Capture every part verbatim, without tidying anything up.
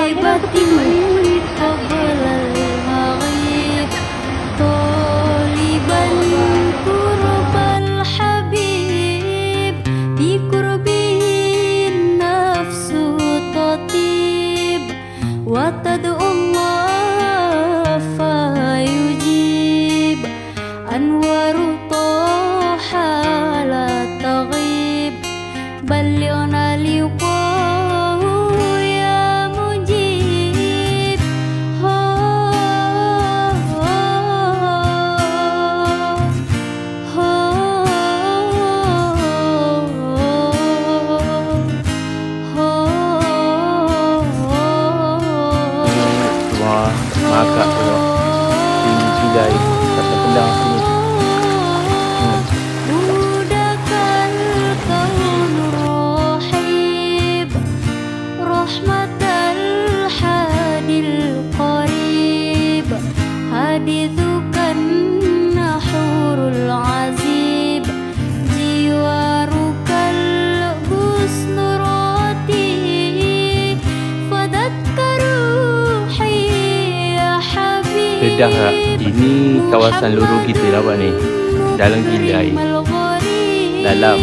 طيبة قبل المغيب طالبا قرب الحبيب بقربه النفس تطيب وتدعو الله فيجيب أنوار طه لا تغيب بلغنا لقاه يا مجيب Wah, makak pula. Ini sudah sampai pendang sini. Budakal kaun rahib rahmatal hadil qarib hadithukan nahurul azib jiwarukal husnurati fadakkaru Kedah lah. Ini kawasan luru kita lah Pak ni. Dalam gila air. Dalam.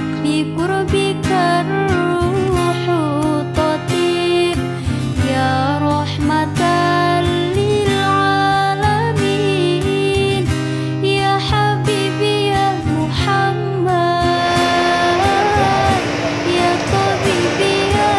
Ya rahmatan lil alamin ya habibi ya Muhammad ya tabibi ya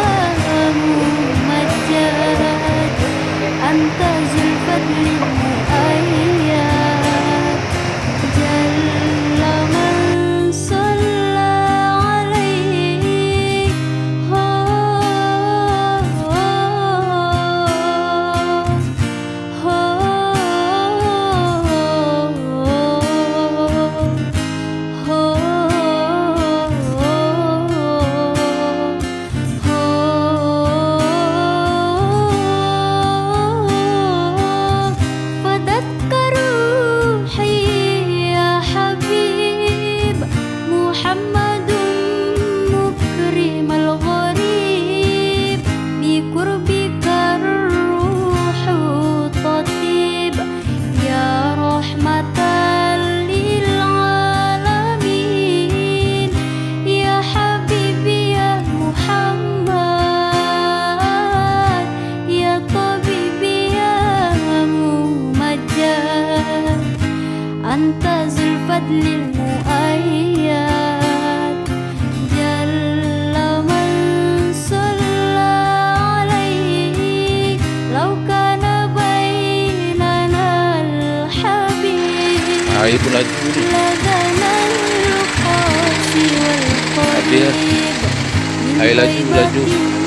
mumajjad anta zulfadli mu'ayyad jalla man salla alaik anta zulfadlil mu'ayyad jalla man salla alaik law kana bainana al-habib Air pun laju ni. ladana al-qasi wal Habis. qarib Air laju, laju.